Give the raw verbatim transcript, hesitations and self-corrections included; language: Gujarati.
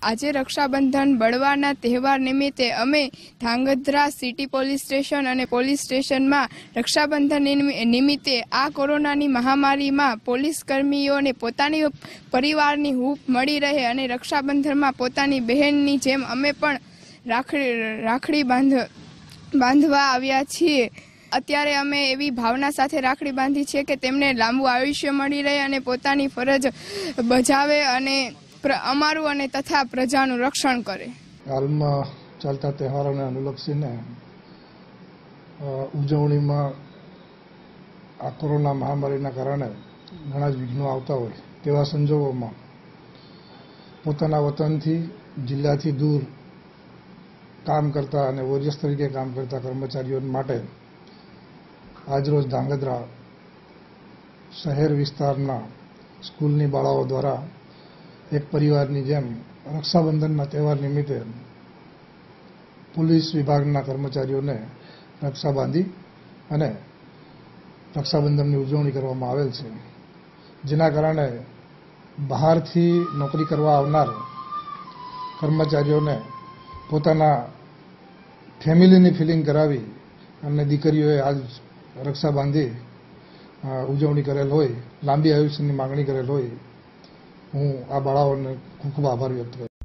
આજે રક્ષાબંધન બળવાના તહેવાર નિમિત્તે અમે ધાંગધ્રા સિટી પોલીસ સ્ટેશન અને પોલીસ સ્ટેશનમાં રક્ષાબંધન નિમિત્તે આ કોરોનાની મહામારીમાં પોલીસ કર્મીઓને પોતાની પરિવારની હૂંફ મળી રહે અને રક્ષાબંધનમાં પોતાની બહેનની જેમ અમે પણ રાખડી રાખડી બાંધ બાંધવા આવ્યા છીએ। અત્યારે અમે એવી ભાવના સાથે રાખડી બાંધી છે કે તેમને લાંબુ આયુષ્ય મળી રહે અને પોતાની ફરજ બજાવે અને અમારું અને તથા પ્રજાનું રક્ષણ કરે। હાલમાં ચાલતા તહેવારોને અનુલક્ષીને ઉજવણીમાં આ કોરોના મહામારીના કારણે ઘણા જ વિઘ્નો આવતા હોય તેવા સંજોગોમાં પોતાના વતનથી જિલ્લાથી દૂર કામ કરતા અને વોરિયર્સ તરીકે કામ કરતા કર્મચારીઓ માટે આજરોજ ધાંગધ્રા શહેર વિસ્તારના સ્કૂલની બાળાઓ દ્વારા એક પરિવારની જેમ રક્ષાબંધનના તહેવાર નિમિત્તે પોલીસ વિભાગના કર્મચારીઓને રક્ષા બાંધી અને રક્ષાબંધનની ઉજવણી કરવામાં આવેલ છે, જેના કારણે બહારથી નોકરી કરવા આવનાર કર્મચારીઓને પોતાના ફેમિલીની ફિલિંગ કરાવી અને દીકરીઓએ આજ રક્ષા બાંધી ઉજવણી કરેલ હોય, લાંબી આયુષ્યની માગણી કરેલ હોય, હું આ બાળાઓને ખૂબ ખૂબ આભાર વ્યક્ત કરું।